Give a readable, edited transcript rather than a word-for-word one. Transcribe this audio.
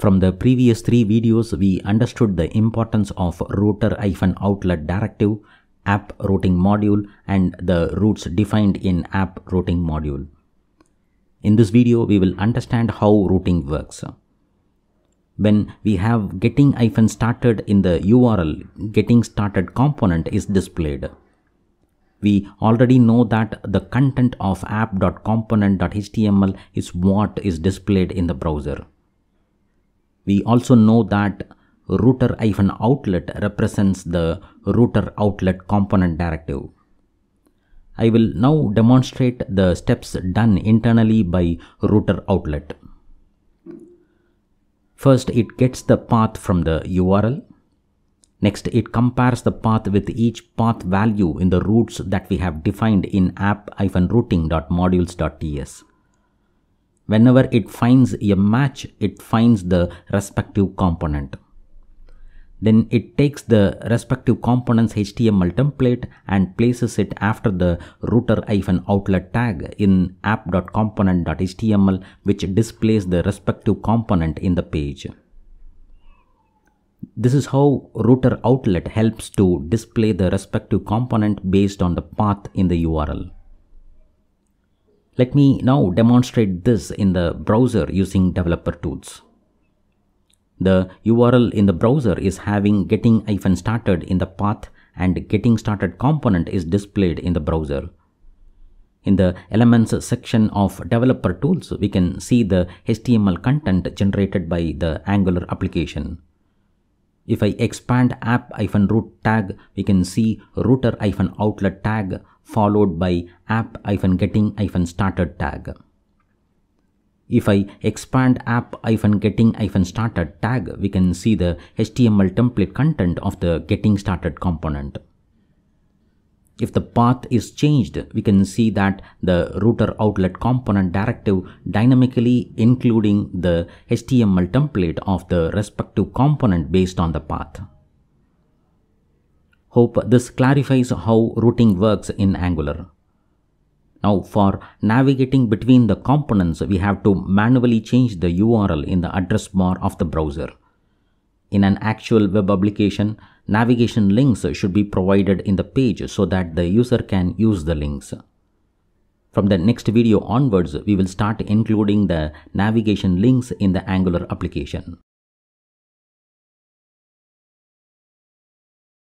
From the previous 3 videos, we understood the importance of router-outlet directive, app routing module, and the routes defined in app routing module. In this video, we will understand how routing works. When we have getting-started in the URL, getting started component is displayed. We already know that the content of app.component.html is what is displayed in the browser. We also know that router-outlet represents the router-outlet component directive. I will now demonstrate the steps done internally by router-outlet. First, it gets the path from the URL. Next, it compares the path with each path value in the routes that we have defined in app-routing.modules.ts. Whenever it finds a match, it finds the respective component. Then it takes the respective component's HTML template and places it after the router-outlet tag in app.component.html, which displays the respective component in the page. This is how router-outlet helps to display the respective component based on the path in the URL. Let me now demonstrate this in the browser using developer tools. The URL in the browser is having getting-started in the path, and getting started component is displayed in the browser. In the elements section of developer tools, we can see the HTML content generated by the Angular application. If I expand app-root tag, we can see router-outlet tag followed by app-getting-started tag. If I expand app-getting-started tag, we can see the HTML template content of the getting started component. If the path is changed, we can see that the router-outlet component directive dynamically including the HTML template of the respective component based on the path. Hope this clarifies how routing works in Angular. Now, for navigating between the components, we have to manually change the URL in the address bar of the browser. In an actual web application, navigation links should be provided in the page so that the user can use the links. From the next video onwards, we will start including the navigation links in the Angular application.